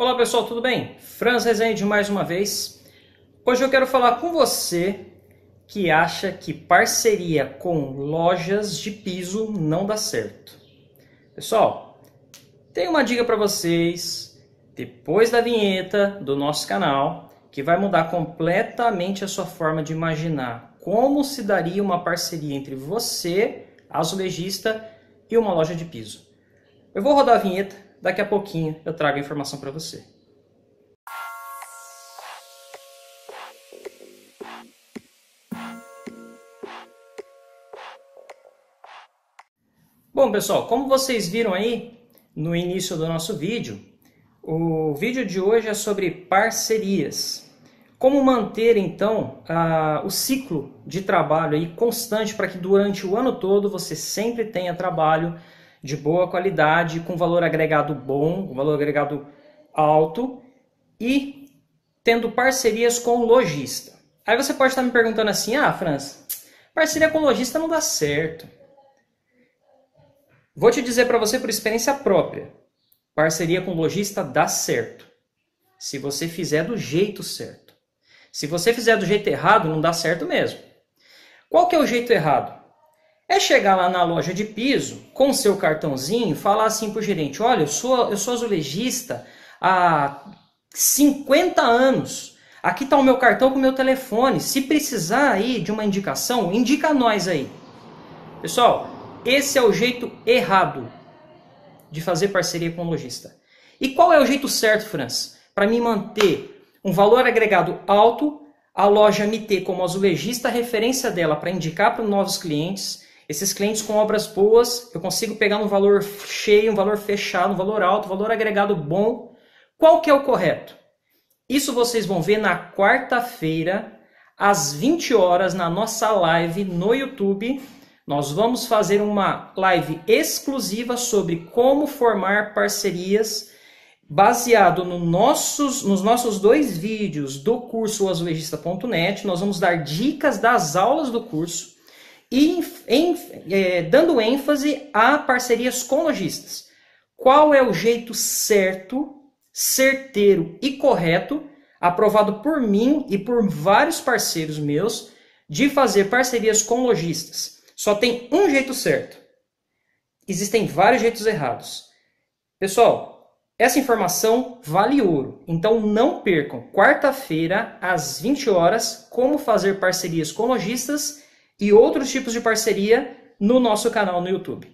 Olá pessoal, tudo bem? Franz Rezende mais uma vez. Hoje eu quero falar com você que acha que parceria com lojas de piso não dá certo. Pessoal, tem uma dica para vocês depois da vinheta do nosso canal que vai mudar completamente a sua forma de imaginar como se daria uma parceria entre você, azulejista, e uma loja de piso. Eu vou rodar a vinheta, daqui a pouquinho eu trago a informação para você. Bom pessoal, como vocês viram aí no início do nosso vídeo, o vídeo de hoje é sobre parcerias. Como manter então o ciclo de trabalho aí constante para que durante o ano todo você sempre tenha trabalho de boa qualidade, com valor agregado bom, com valor agregado alto e tendo parcerias com lojista. Aí você pode estar me perguntando assim, Franz, parceria com lojista não dá certo. Vou te dizer para você por experiência própria, parceria com lojista dá certo, se você fizer do jeito certo. Se você fizer do jeito errado, não dá certo mesmo. Qual que é o jeito errado? É chegar lá na loja de piso, com o seu cartãozinho, falar assim para o gerente, olha, eu sou azulejista há 50 anos, aqui está o meu cartão com o meu telefone, se precisar aí de uma indicação, indica nós aí. Pessoal, esse é o jeito errado de fazer parceria com o lojista. E qual é o jeito certo, Franz? Para mim manter um valor agregado alto, a loja me ter como azulejista a referência dela para indicar para novos clientes. Esses clientes com obras boas, eu consigo pegar um valor cheio, um valor fechado, um valor alto, um valor agregado bom. Qual que é o correto? Isso vocês vão ver na quarta-feira, às 20 horas, na nossa live no YouTube. Nós vamos fazer uma live exclusiva sobre como formar parcerias baseado nos nossos 2 vídeos do curso azulejista.net. Nós vamos dar dicas das aulas do curso e dando ênfase a parcerias com lojistas. Qual é o jeito certo, certeiro e correto, aprovado por mim e por vários parceiros meus, de fazer parcerias com lojistas? Só tem um jeito certo. Existem vários jeitos errados. Pessoal, essa informação vale ouro. Então não percam. Quarta-feira, às 20 horas, como fazer parcerias com lojistas e outros tipos de parceria no nosso canal no YouTube.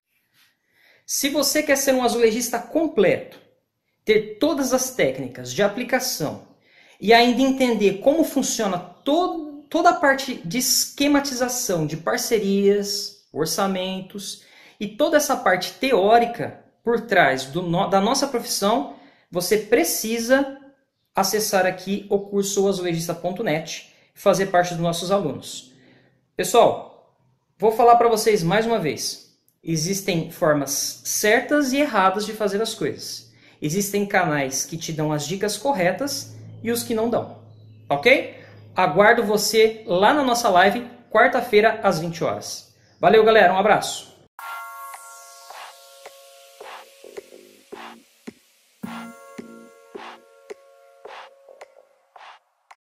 Se você quer ser um azulejista completo, ter todas as técnicas de aplicação e ainda entender como funciona toda a parte de esquematização de parcerias, orçamentos e toda essa parte teórica por trás da nossa profissão, você precisa acessar aqui o curso azulejista.net e fazer parte dos nossos alunos. Pessoal, vou falar para vocês mais uma vez. Existem formas certas e erradas de fazer as coisas. Existem canais que te dão as dicas corretas e os que não dão. Ok? Aguardo você lá na nossa live, quarta-feira, às 20 horas. Valeu, galera. Um abraço.